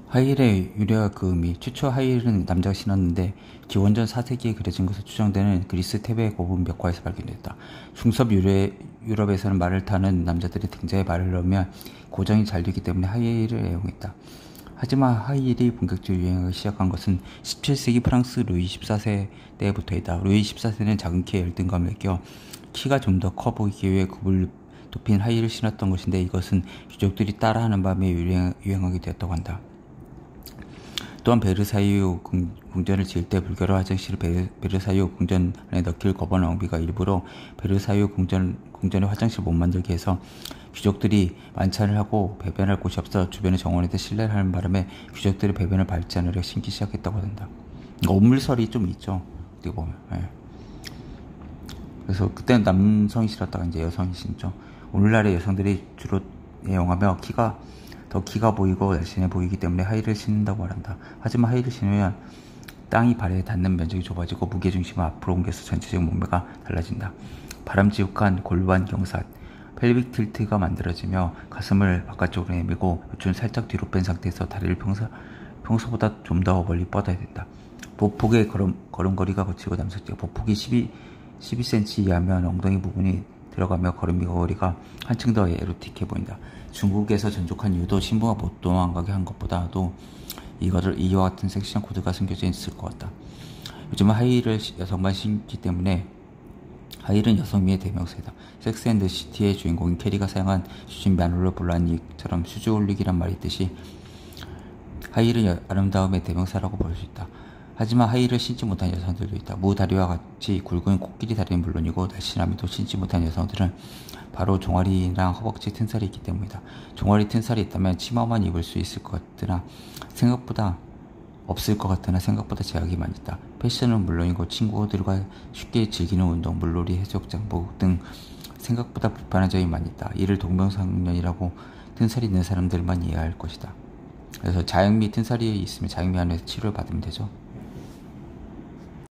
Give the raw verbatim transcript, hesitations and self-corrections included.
하이힐의 유래와 그 의미. 최초 하이힐은 남자가 신었는데 기원전 사 세기에 그려진 것으로 추정되는 그리스 테베의 고분 벽화에서 발견됐다. 중섭 유래, 유럽에서는 말을 타는 남자들이 등자에 말을 넣으면 고정이 잘 되기 때문에 하이힐을 애용했다. 하지만 하이힐이 본격적으로 유행하기 시작한 것은 십칠 세기 프랑스 루이 십사 세 때부터이다. 루이 십사 세는 작은 키에 열등감을 느껴 키가 좀 더 커 보이기 위해 굽을 높인 하이힐을 신었던 것인데, 이것은 귀족들이 따라하는 바람에 유행, 유행하게 되었다고 한다. 또한 베르사유 궁전을 지을 때 불결한 화장실을 베르, 베르사유 궁전 안에 넣기를 거부한 왕비가 일부러 베르사유 궁전, 궁전의 화장실을 못 만들게 해서 귀족들이 만찬을 하고 배변할 곳이 없어 주변의 정원에다 실내를 하는 바람에 귀족들의 배변을 밟지 않으려 신기 시작했다고 한다. 엄물설이 좀 있죠, 어떻게 보면. 예. 그래서 그때는 남성이 싫었다가 이제 여성이 신죠. 오늘날의 여성들이 주로 애용하며 키가 더 키가 보이고 날씬해 보이기 때문에 하이힐을 신는다고 말한다. 하지만 하이힐을 신으면 땅이 발에 닿는 면적이 좁아지고 무게중심을 앞으로 옮겨서 전체적인 몸매가 달라진다. 바람직한 골반 경사, 펠빅 틸트가 만들어지며 가슴을 바깥쪽으로 내밀고 요추는 살짝 뒤로 뺀 상태에서 다리를 평소, 평소보다 좀 더 멀리 뻗어야 된다. 보폭의 걸음, 걸음걸이가 거치고 남성적 보폭이 십이, 십이 센티미터 이하면 엉덩이 부분이 들어가며 걸음걸이가 한층 더 에로틱해 보인다. 중국에서 전족한 이유도 신부가 못 도망가게 한 것보다도 이거를 이와 같은 섹시한 코드가 숨겨져 있을 것 같다. 요즘은 하이힐을 여성만 신기 때문에 하이힐은 여성미의 대명사이다. 섹스 앤드 시티의 주인공인 캐리가 사용한 슈진 마놀로 볼라닉처럼 수주 올리기란 말이 있듯이 하이힐은 아름다움의 대명사라고 볼 수 있다. 하지만 하이힐을 신지 못한 여성들도 있다. 무다리와 같이 굵은 코끼리 다리는 물론이고 날씬함에도 신지 못한 여성들은 바로 종아리나 허벅지 튼살이 있기 때문이다. 종아리 튼살이 있다면 치마만 입을 수 있을 것 같으나 생각보다 없을 것 같으나 생각보다 제약이 많이 있다. 패션은 물론이고 친구들과 쉽게 즐기는 운동, 물놀이, 해적 장복 등 생각보다 불편한 점이 많이 있다. 이를 동병상련이라고 튼살이 있는 사람들만 이해할 것이다. 그래서 자영미 튼살이 있으면 자영미 안에서 치료를 받으면 되죠.